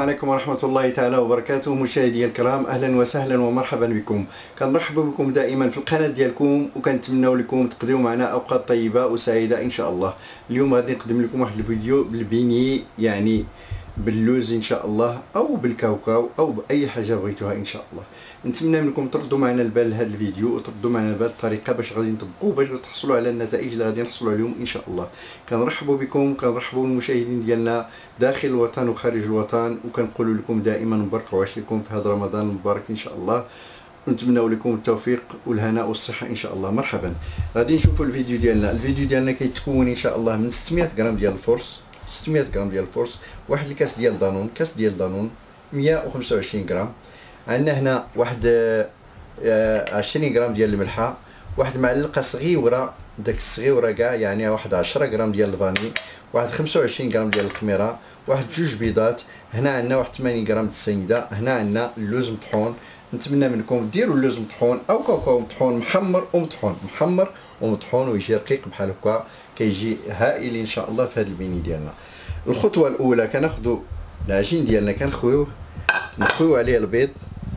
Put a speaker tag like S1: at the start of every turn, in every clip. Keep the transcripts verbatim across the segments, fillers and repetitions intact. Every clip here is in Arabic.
S1: عليكم ورحمة الله تعالى وبركاته. مشاهدي الكرام، أهلا وسهلا ومرحبا بكم. كنرحب بكم دائما في القناة ديالكم، وكنتمناو لكم تقضيو معنا أوقات طيبة وسعيدة إن شاء الله. اليوم غادي نقدم لكم واحد الفيديو بالبيني، يعني باللوز إن شاء الله، أو بالكاوكاو، أو بأي حاجة بغيتوها إن شاء الله. نتمنى منكم تردوا معنا البال لهذا الفيديو، وتردوا معنا البال الطريقة باش غادي نطبقوا باش تحصلوا على النتائج اللي غادي نحصلوا عليهم إن شاء الله. كنرحبوا بكم، كنرحبوا بالمشاهدين ديالنا داخل الوطن وخارج الوطن، وكنقول لكم دائما مبارك وعشركم في هذا رمضان المبارك ان شاء الله، ونتمنوا لكم التوفيق والهناء والصحه ان شاء الله. مرحبا. غادي نشوفوا الفيديو ديالنا. الفيديو ديالنا كيتكون ان شاء الله من ستمائة غرام ديال الفورس، ستمائة غرام ديال الفورس، واحد الكاس ديال دانون، كاس ديال دانون مائة وخمسة وعشرين غرام. عندنا هنا واحد عشرين غرام ديال الملحه، واحد معلقه صغيره، داك الصغيره كاع يعني واحد عشرة غرام ديال الفاني، واحد خمسة وعشرين غرام ديال الخميره، واحد جوج بيضات. هنا عندنا واحد ثمانين غرام د السنيده. هنا عندنا اللوز مطحون. نتمنى منكم ديروا اللوز مطحون او كاوكاو مطحون، محمر ومطحون، محمر ومطحون، ويجي رقيق بحال هكا، كيجي هائل ان شاء الله في هذا البيني ديالنا. الخطوه الاولى كناخذوا العجين ديالنا، كنخويوه، نخويو عليه البيض،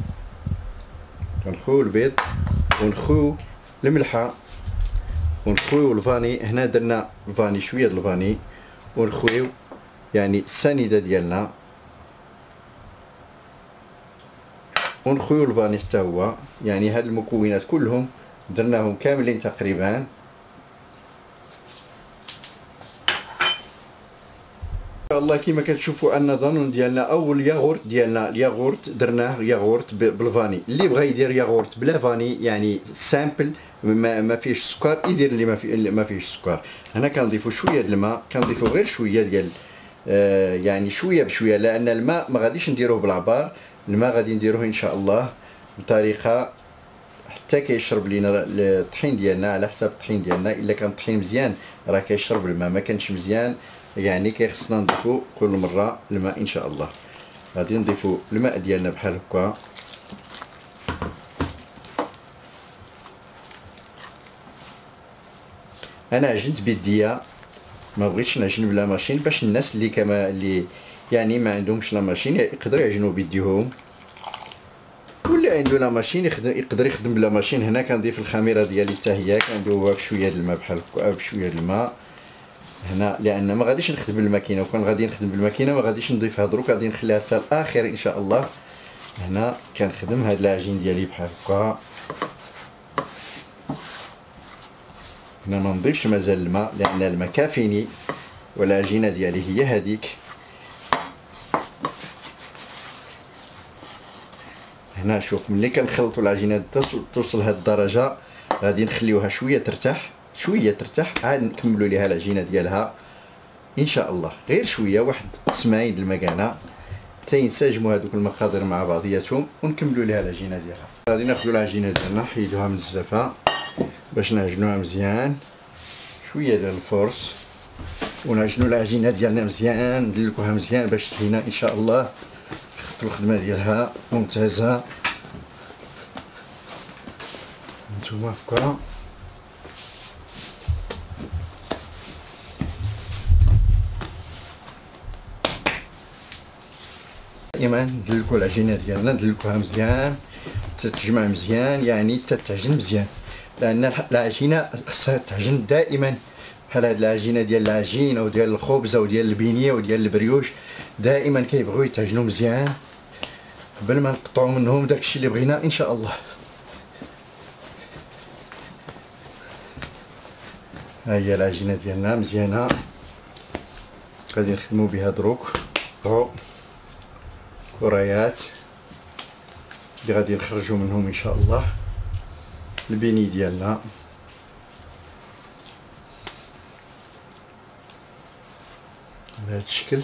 S1: كنخويو البيض ونخويو الملحه ونخويو الفاني. هنا درنا الفاني، شويه د الفاني، ونخويو يعني السنيده ديالنا، ونخويو الفاني حتى هو. يعني هاد المكونات كلهم درناهم كاملين تقريبا. ان شاء الله كما كتشوفوا ان دانون ديالنا او الياغورت ديالنا، الياغورت درناه ياغورت بالفاني. اللي بغى يدير ياغورت بلا فاني يعني سامبل، ما, ما فيهش سكر، يدير اللي ما, في ما فيهش سكر. هنا كنضيفوا شويه د الماء، كنضيفوا غير شويه ديال آه يعني شويه بشويه، لان الماء ما غاديش نديروه بالعبار، الماء غادي نديروه ان شاء الله بطريقه حتى كيشرب لينا الطحين ديالنا على حساب الطحين ديالنا. الا كان الطحين مزيان راه كيشرب الماء، ما كانش مزيان يعني كيخصنا نضيفو كل مره الماء ان شاء الله. غادي نضيفو الماء ديالنا بحال هكا. انا عجنت بيديا، ما بغيتش نعجن بلا ماشين، باش الناس اللي كما اللي يعني ما عندهمش لا ماشين يقدروا يعجنوا بيديهم، واللي عنده لا ماشين يقدر يخدم بلا ماشين. هنا كنضيف الخميره ديالي حتى هي، كندوبها بشويه د الماء بحال هكا، بشويه د الماء هنا، لان ما غاديش نخدم بالماكينه، وكان غادي نخدم بالماكينه ما غاديش نضيفها دروك، غادي نخليها حتى الاخر ان شاء الله. هنا كنخدم هاد العجين ديالي بحال هكا. هنا ما نضيفش مازال الماء، لان الماء كافيني، والعجينه ديالي هي هذيك. هنا شوف، ملي كنخلطوا العجينه توصل لهاد الدرجه غادي نخليوها شويه ترتاح، شويه ترتاح، عاد نكملوا ليها العجينه ديالها ان شاء الله. غير شويه، واحد سماين د المكانه حتى ينسجموا هذوك المقادير مع بعضياتهم، ونكملوا ليها العجينه ديالها. غادي ناخذوا العجينه ديالنا نحيدوها من الزفافه باش نعجنوها مزيان، شويه ديال الفرص، ونعجنوا العجينه ديالنا مزيان، ندلكوها مزيان باش تهينا ان شاء الله. الخدمه ديالها ممتازه، نتوما هكا. دائما ندلكو العجينه ديالنا، ندلكوها مزيان، تتجمع مزيان، يعني تتعجن مزيان، لان العجينه خصها تعجن دائما. بحال هاد العجينه ديال العجين او ديال الخبز او ديال البينيه او ديال البريوش، دائما كيبغيو يتعجنوا مزيان قبل ما نقطعوا منهم داكشي اللي بغينا ان شاء الله. ها هي العجينه ديالنا مزيانه، غادي نخدموا بها دروك كريات اللي غادي نخرجوا منهم ان شاء الله البيني ديالنا. بهذا الشكل،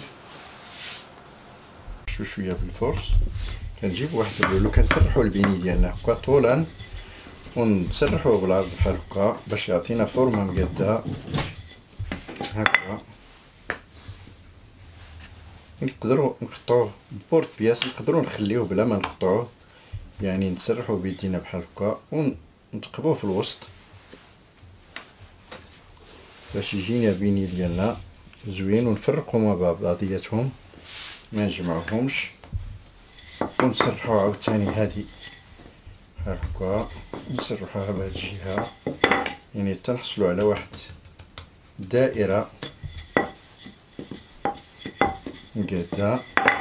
S1: شو شويه بالفرص. كنجيب واحد البولو، كنسرحوا البيني ديالنا هكا طولا، ونسرحوه بالعرض بحال هكا باش يعطينا فورمه مقاده هكا. نقدروا نقطعوه بورت بياس، نقدروا نخليوه بلا ما نقطعوه، يعني نسرحوه بيدينا بحال هكا ونثقبوه في الوسط باش يجينا بيني ديالنا زوين، ونفرقوا مع بعضياتهم، ما نجمعوهمش. ونسرحو عاوتاني هادي بحال هكا، نسرحوها بهاد الجهة يعني تنحصلو على واحد الدائرة مقادة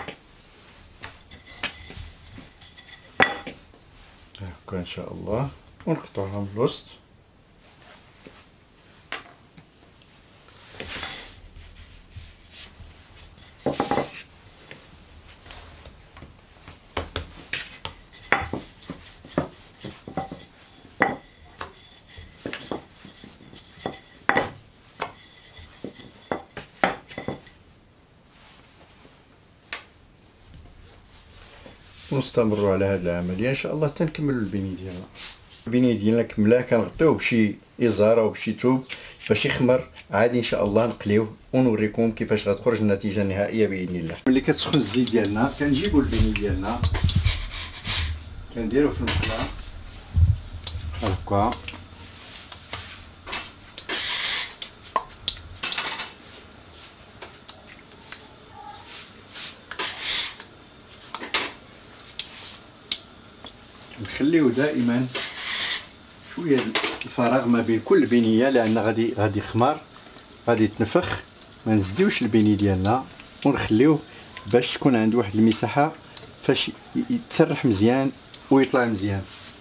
S1: هكا ان شاء الله، ونقطعوها من الوسط. ونستمروا على هذه العمليه ان شاء الله تنكملوا البني ديالنا. البني ديالنا كملاه كنغطيوه بشي ازاره او بشي ثوب باش يخمر عادي ان شاء الله. نقليوه ونوريكم كيفاش غتخرج النتيجه النهائيه باذن الله. ملي كتسخن الزيت ديالنا كنجيبوا البني ديالنا كنديروه في المقله بحال هكا، نخليو دائما شويه الفراغ ما بين كل بنيه لان غادي غادي يخمر غادي يتنفخ. ما نزيدوش البني ديالنا ونخليوه باش تكون عنده واحد المساحه فاش يتسرح مزيان ويطلع مزيان.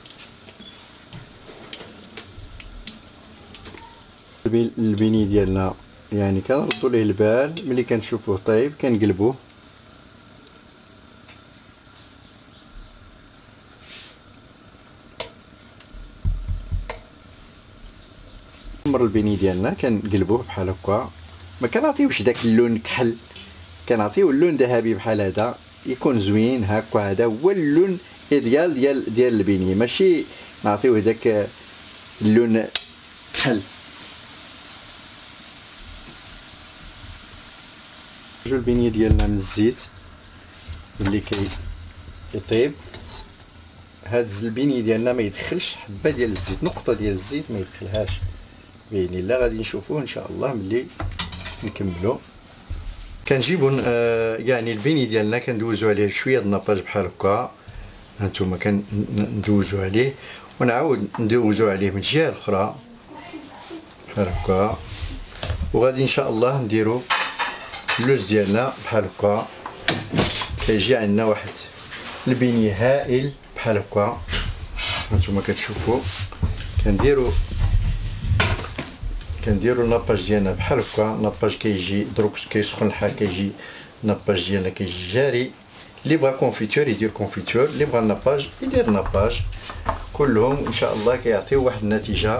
S1: البني ديالنا يعني كنردوا ليه البال ملي كنشوفوه طيب كنقلبوه مر البني ديالنا كنقلبوه بحال هكا. ما كنعطيوش داك اللون كحل، كنعطيو اللون ذهبي بحال هذا يكون زوين هكا. هذا هو اللون ايديال ديال ديال البنيه، ماشي نعطيوه داك اللون كحل. نخرجوا البنيه ديالنا من الزيت ملي كيطيب. هاد البنيه ديالنا ما يدخلش حبه ديال الزيت، نقطه ديال الزيت ما يدخلهاش باذن الله. غادي نشوفوه ان شاء الله ملي نكملوا. كنجيبوا آه يعني البني ديالنا كندوزو عليه شويه د الناباج بحال هكا، هانتوما كندوزو عليه ونعاود ندوزو عليه من الجهه الاخرى بحال هكا. وغادي ان شاء الله نديرو اللوز ديالنا بحال هكا. كيجي عندنا واحد البني هائل بحال هكا، هانتوما كتشوفوا. كنديرو كنديرو الناباج ديالنا بحال هكا. الناباج كيجي دروك كيسخن الحال كيجي الناباج ديالنا كيجي جاري. اللي بغا كونفيتور يدير كونفيتور، اللي بغا الناباج يدير ناباج. كلهم ان شاء الله كيعطيو واحد النتيجه.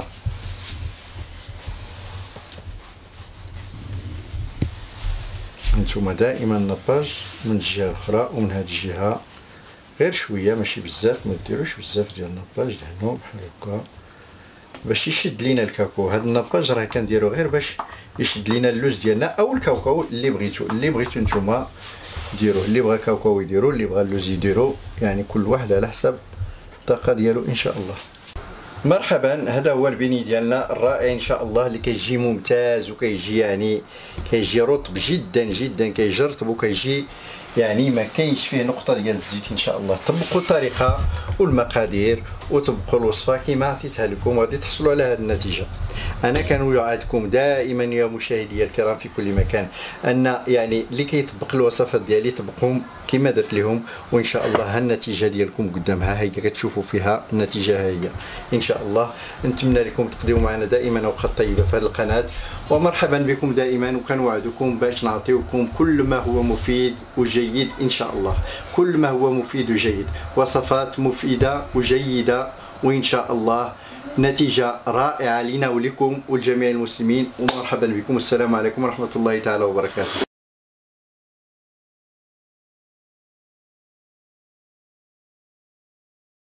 S1: نتوما دائما الناباج من الجهه الاخرى ومن هذه الجهه غير شويه ماشي بزاف، ما ديروش بزاف ديال الناباج دهنو بحال هكا باش يشد لينا الكاكاو. هذا الناباج راه كنديرو غير باش يشد لينا اللوز ديالنا او الكاوكاو اللي بغيتو. اللي بغيتو نتوما ديروه، اللي بغا كاوكاو يديرو، اللي بغا اللوز يديرو، يعني كل واحد على حسب الطاقه ديالو ان شاء الله. مرحبا، هذا هو البني ديالنا الرائع ان شاء الله اللي كيجي ممتاز وكيجي يعني كيجي رطب جدا جدا، كيجي رطب وكيجي يعني ما كاينش فيه نقطه ديال الزيت ان شاء الله. طبقوا الطريقه والمقادير وطبقوا الوصفه كما عطيتها لكم وغادي تحصلوا على هذه النتيجه. انا كنوعدكم دائما يا مشاهدي الكرام في كل مكان ان يعني اللي كيطبق الوصفات ديالي طبقهم كما درت لهم، وان شاء الله ها النتيجه ديالكم قدامها هي كتشوفوا فيها النتيجه هي ان شاء الله. نتمنى لكم تقضيو معنا دائما اوقات طيبه في هذه القناه، ومرحبا بكم دائما. وكنوعدكم باش نعطيوكم كل ما هو مفيد وجيد ان شاء الله، كل ما هو مفيد وجيد، وصفات مفيده وجيده، وان شاء الله نتيجه رائعه لنا ولكم ولجميع المسلمين. ومرحبا بكم، السلام عليكم ورحمه الله تعالى وبركاته.